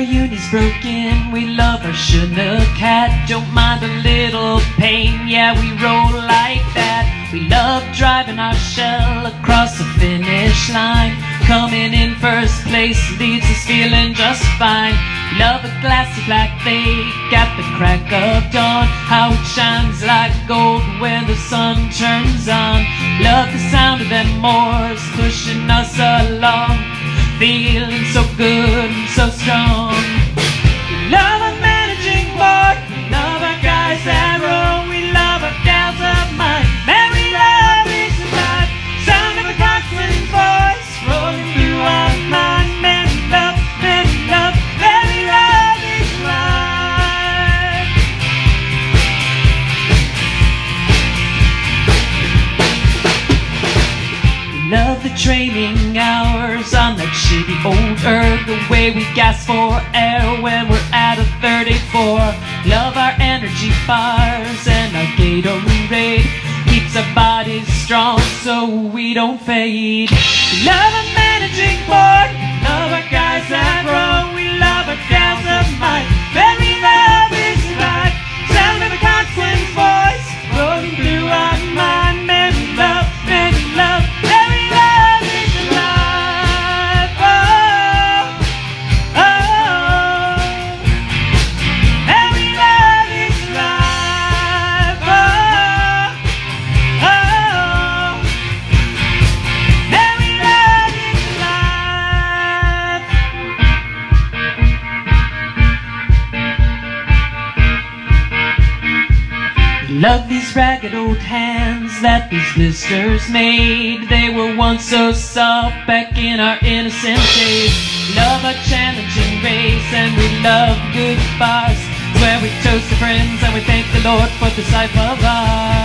uni's broken, we love our Chinook cat. Don't mind a little pain, yeah, we roll like that. We love driving our shell across the finish line. Coming in first place leaves us feeling just fine. Love a glassy black lake at the crack of dawn, how it shines like gold when the sun turns on. Love the sound of them oars pushing us along, feeling so good and so strong. We love our managing board, we love our guys that row, we love our gals of mine. Man, we love this life, sound of a coxswain's voice rolling through our mind. Man, we love, man, we love this life. We love the training hours on that shitty old Erg, the way we gas for air when we're at a 34. Love our energy bars and our Gatorade, keeps our bodies strong so we don't fade. We love our managing board, love our guys that row, we love our gals of mine. Very love is life, sound of a coxswain's voice rolling through our mind. Man, we love, man, we love, very love is life. Oh, oh, very love is life. Oh, oh, very love is life. Love these ragged old hands that these blisters made. They were once so soft back in our innocent days. Love our challenging race and we love good bars, where we toast to friends and we thank the Lord for this life of ours.